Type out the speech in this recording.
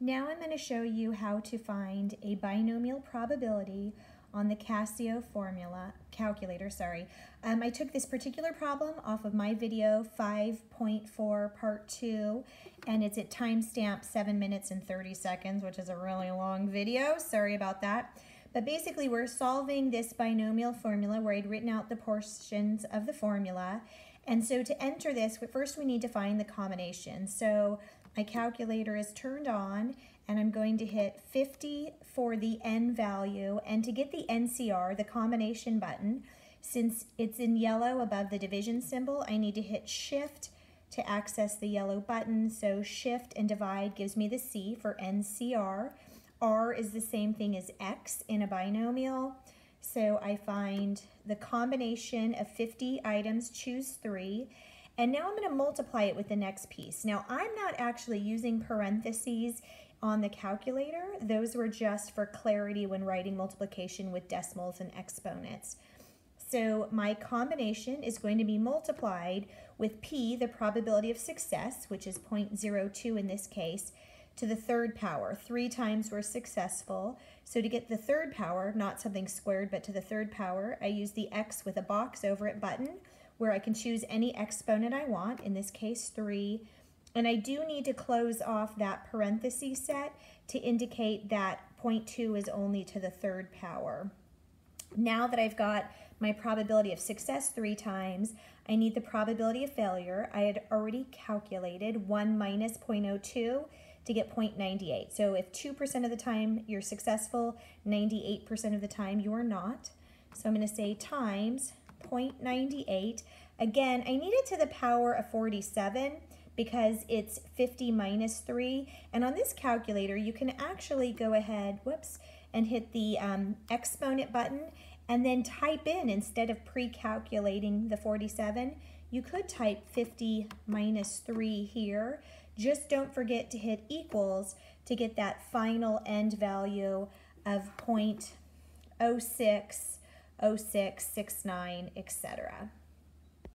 Now I'm going to show you how to find a binomial probability on the Casio calculator. I took this particular problem off of my video 5.4 part 2, and it's at timestamp 7 minutes and 30 seconds, which is a really long video. Sorry about that. But basically we're solving this binomial formula where I'd written out the portions of the formula. And so to enter this, first we need to find the combination. So my calculator is turned on and I'm going to hit 50 for the N value, and to get the NCR, the combination button, since it's in yellow above the division symbol, I need to hit Shift to access the yellow button. So Shift and divide gives me the C for NCR. R is the same thing as X in a binomial. So I find the combination of 50 items, choose 3. And now I'm going to multiply it with the next piece. Now I'm not actually using parentheses on the calculator. Those were just for clarity when writing multiplication with decimals and exponents. So my combination is going to be multiplied with P, the probability of success, which is 0.02 in this case, to the third power. 3 times we're successful. So to get the third power, not something squared, but to the third power, I use the X with a box over it button, where I can choose any exponent I want, in this case 3. And I do need to close off that parenthesis set to indicate that 0.2 is only to the third power. Now that I've got my probability of success 3 times, I need the probability of failure. I had already calculated 1 minus 0.02 to get 0.98. So if 2% of the time you're successful, 98% of the time you are not. So I'm going to say times 0.98. Again, I need it to the power of 47 because it's 50 minus 3. And on this calculator, you can actually go ahead, and hit the exponent button and then type in, instead of pre-calculating the 47, you could type 50 minus 3 here. Just don't forget to hit equals to get that final end value of 0.06, 06, 69, etc.